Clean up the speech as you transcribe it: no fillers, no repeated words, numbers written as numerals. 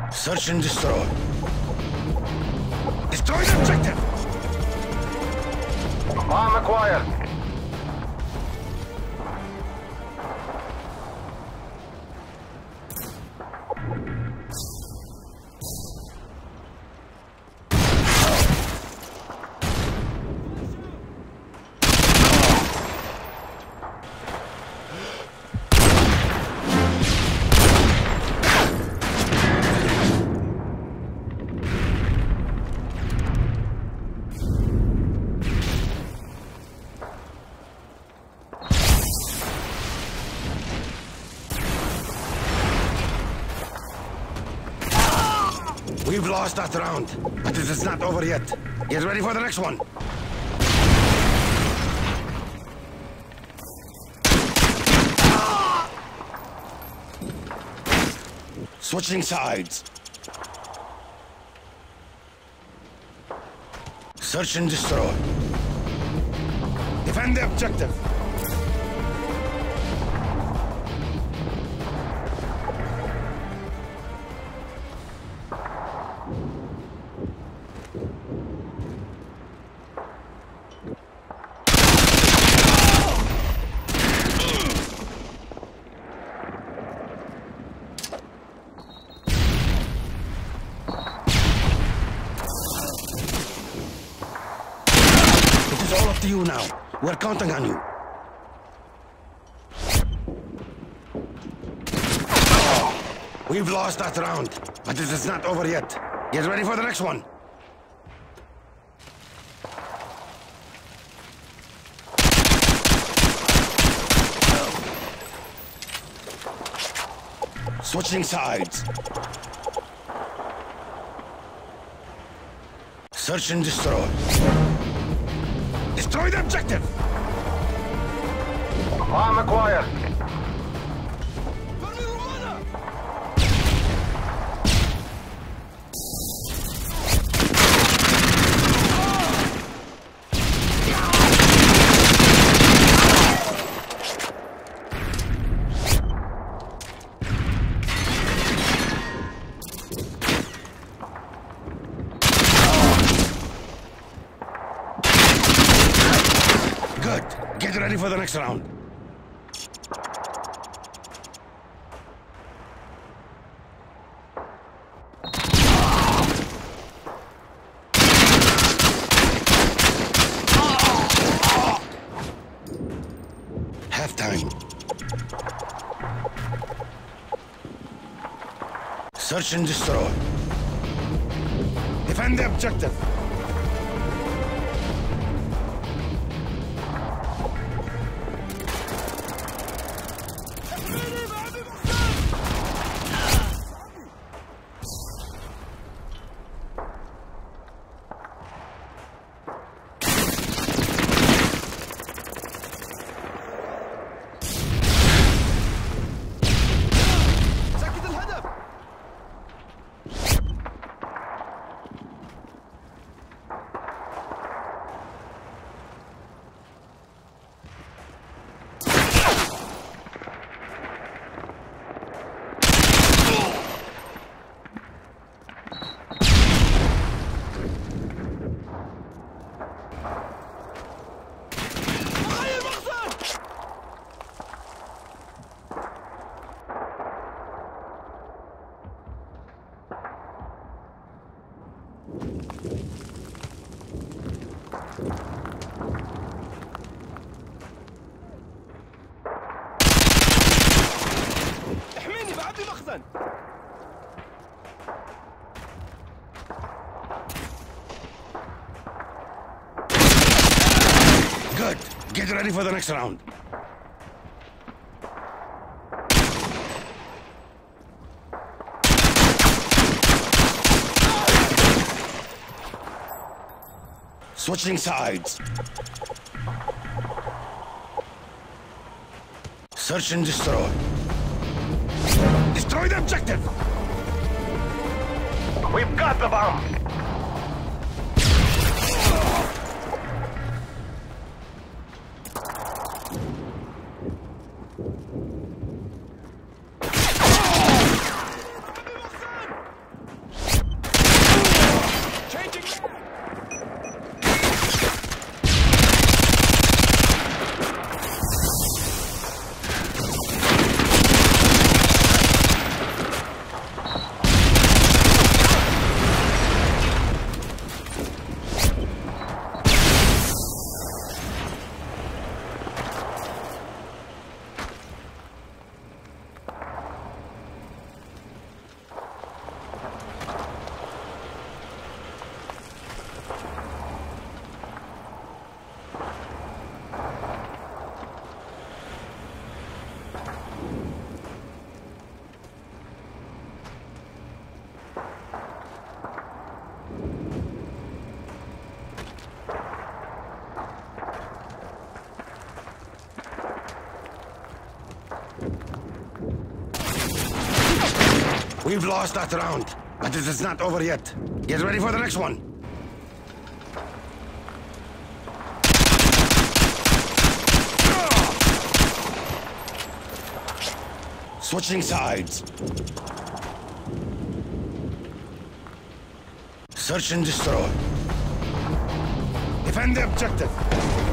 Search and destroy. Destroy the objective! Bomb acquired. We've lost that round, but it is not over yet. Get ready for the next one. Switching sides. Search and destroy. Defend the objective. It's all up to you now. We're counting on you. We've lost that round, but it is not over yet. Get ready for the next one. Switching sides. Search and destroy. Destroy the objective! Bomb acquired. Good. Get ready for the next round. Halftime. Search and destroy. Defend the objective. احميني بعبي مخزن. Good. Get ready for the next round. Switching sides. Search and destroy. Destroy the objective! We've got the bomb. We've lost that round, but it is not over yet. Get ready for the next one. Switching sides. Search and destroy. Defend the objective.